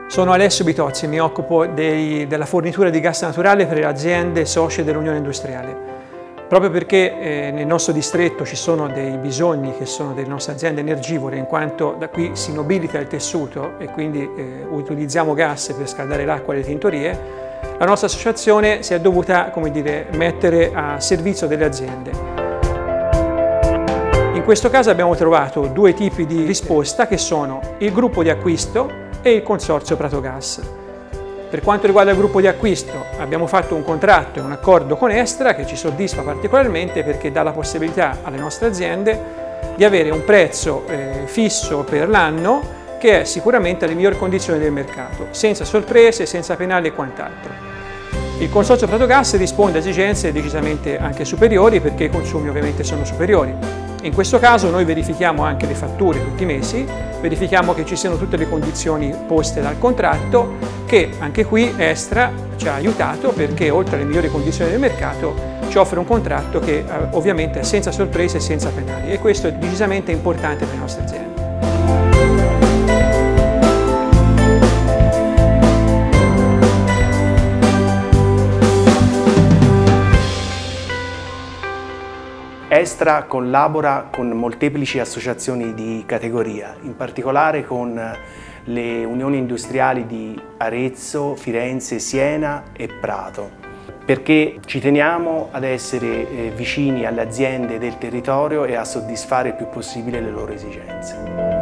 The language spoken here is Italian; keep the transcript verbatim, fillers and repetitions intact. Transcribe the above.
Sono Alessio Bitozzi e mi occupo dei, della fornitura di gas naturale per le aziende socie dell'Unione Industriale. Proprio perché eh, nel nostro distretto ci sono dei bisogni che sono delle nostre aziende energivore, in quanto da qui si nobilita il tessuto e quindi eh, utilizziamo gas per scaldare l'acqua delle tintorie, la nostra associazione si è dovuta, come dire, mettere a servizio delle aziende. In questo caso abbiamo trovato due tipi di risposta che sono il gruppo di acquisto e il consorzio Pratogas. Per quanto riguarda il gruppo di acquisto abbiamo fatto un contratto e un accordo con Estra che ci soddisfa particolarmente perché dà la possibilità alle nostre aziende di avere un prezzo eh, fisso per l'anno che è sicuramente alle migliori condizioni del mercato, senza sorprese, senza penali e quant'altro. Il consorzio Pratogas risponde a esigenze decisamente anche superiori perché i consumi ovviamente sono superiori. In questo caso noi verifichiamo anche le fatture tutti i mesi, verifichiamo che ci siano tutte le condizioni poste dal contratto, che anche qui Estra ci ha aiutato perché oltre alle migliori condizioni del mercato ci offre un contratto che eh, ovviamente è senza sorprese e senza penali e questo è decisamente importante per le nostre aziende. Estra collabora con molteplici associazioni di categoria, in particolare con le unioni industriali di Arezzo, Firenze, Siena e Prato, perché ci teniamo ad essere vicini alle aziende del territorio e a soddisfare il più possibile le loro esigenze.